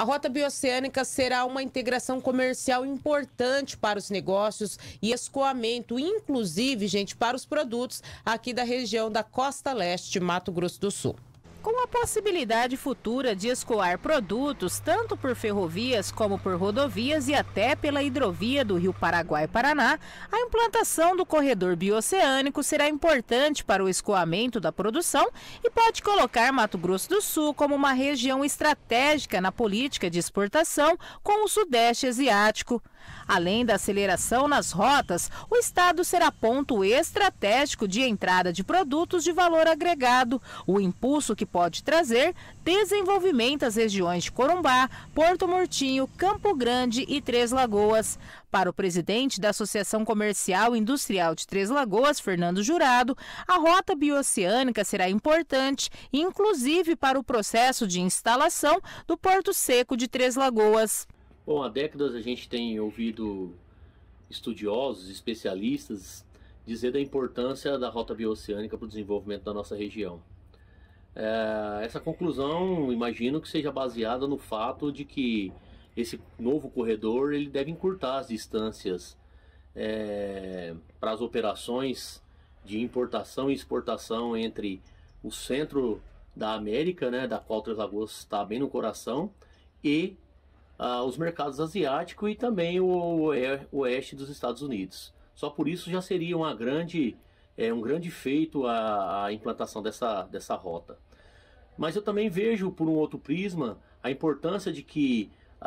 A Rota Bioceânica será uma integração comercial importante para os negócios e escoamento, inclusive, gente, para os produtos aqui da região da Costa Leste, Mato Grosso do Sul. Com a possibilidade futura de escoar produtos tanto por ferrovias como por rodovias e até pela hidrovia do Rio Paraguai-Paraná, a implantação do corredor bioceânico será importante para o escoamento da produção e pode colocar Mato Grosso do Sul como uma região estratégica na política de exportação com o Sudeste Asiático. Além da aceleração nas rotas, o estado será ponto estratégico de entrada de produtos de valor agregado, o impulso que pode trazer desenvolvimento às regiões de Corumbá, Porto Murtinho, Campo Grande e Três Lagoas. Para o presidente da Associação Comercial e Industrial de Três Lagoas, Fernando Jurado, a Rota Bioceânica será importante, inclusive para o processo de instalação do Porto Seco de Três Lagoas. Bom, há décadas a gente tem ouvido estudiosos, especialistas, dizer da importância da Rota Bioceânica para o desenvolvimento da nossa região. Essa conclusão, imagino que seja baseada no fato de que esse novo corredor ele deve encurtar as distâncias para as operações de importação e exportação entre o centro da América, né, da qual Três Lagoas está bem no coração, e os mercados asiáticos e também o oeste dos Estados Unidos. Só por isso já seria um grande feito a implantação dessa rota. Mas eu também vejo, por um outro prisma, a importância de que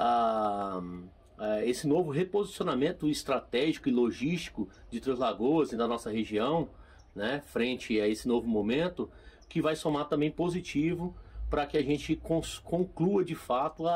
esse novo reposicionamento estratégico e logístico de Três Lagoas e da nossa região, né, frente a esse novo momento, que vai somar também positivo para que a gente conclua de fato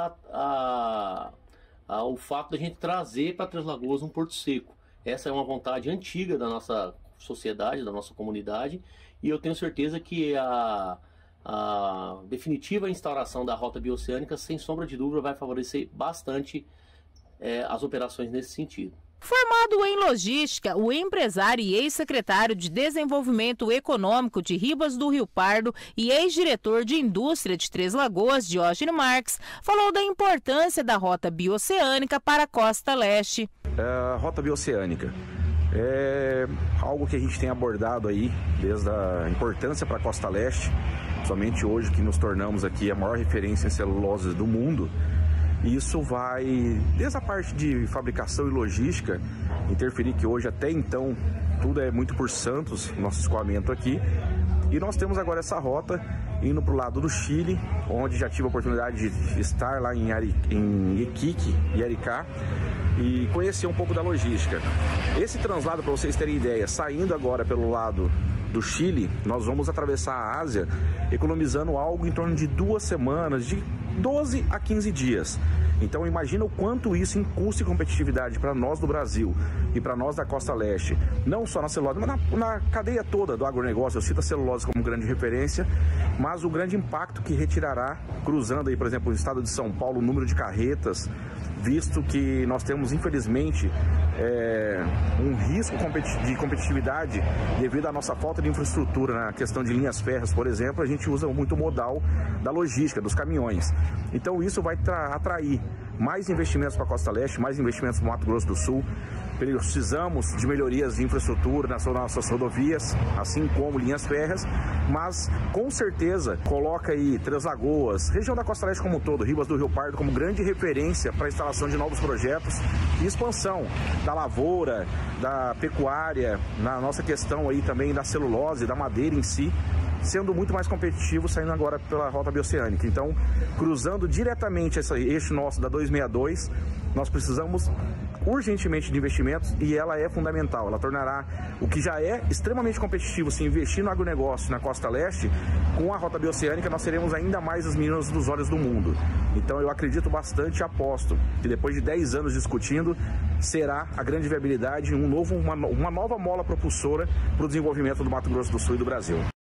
o fato da gente trazer para Três Lagoas um porto seco. Essa é uma vontade antiga da nossa sociedade, da nossa comunidade, e eu tenho certeza que a definitiva instauração da Rota Bioceânica, sem sombra de dúvida, vai favorecer bastante as operações nesse sentido. Formado em logística, o empresário e ex-secretário de Desenvolvimento Econômico de Ribas do Rio Pardo e ex-diretor de Indústria de Três Lagoas, Diógenes Marques, falou da importância da Rota Bioceânica para a Costa Leste. A Rota Bioceânica é algo que a gente tem abordado aí desde a importância para a Costa Leste, somente hoje que nos tornamos aqui a maior referência em celulose do mundo. Isso vai, desde a parte de fabricação e logística, interferir que hoje até então tudo é muito por Santos, nosso escoamento aqui. E nós temos agora essa rota indo para o lado do Chile, onde já tive a oportunidade de estar lá em Iquique e Aricá e conhecer um pouco da logística. Esse translado, para vocês terem ideia, saindo agora pelo lado do Chile, nós vamos atravessar a Ásia economizando algo em torno de 2 semanas, de 12 a 15 dias. Então imagina o quanto isso em custo e competitividade para nós do Brasil e para nós da Costa Leste, não só na celulose, mas na cadeia toda do agronegócio. Eu cito a celulose como grande referência, mas o grande impacto que retirará, cruzando aí, por exemplo, o estado de São Paulo, o número de carretas, visto que nós temos, infelizmente, um risco de competitividade devido à nossa falta de infraestrutura na questão de linhas férreas, por exemplo. A gente usa muito o modal da logística, dos caminhões. Então isso vai atrair mais investimentos para a Costa Leste, mais investimentos para o Mato Grosso do Sul. Precisamos de melhorias de infraestrutura nas nossas rodovias, assim como linhas férreas, mas com certeza coloca aí Três Lagoas, região da Costa Leste como um todo, Ribas do Rio Pardo, como grande referência para a instalação de novos projetos e expansão da lavoura, da pecuária, na nossa questão aí também da celulose, da madeira em si, sendo muito mais competitivo, saindo agora pela Rota Bioceânica. Então, cruzando diretamente esse eixo nosso da 262, nós precisamos urgentemente de investimentos e ela é fundamental. Ela tornará o que já é extremamente competitivo se investir no agronegócio na Costa Leste. Com a Rota Bioceânica nós seremos ainda mais as meninas dos olhos do mundo. Então eu acredito bastante e aposto que depois de 10 anos discutindo, será a grande viabilidade, uma nova mola propulsora para o desenvolvimento do Mato Grosso do Sul e do Brasil.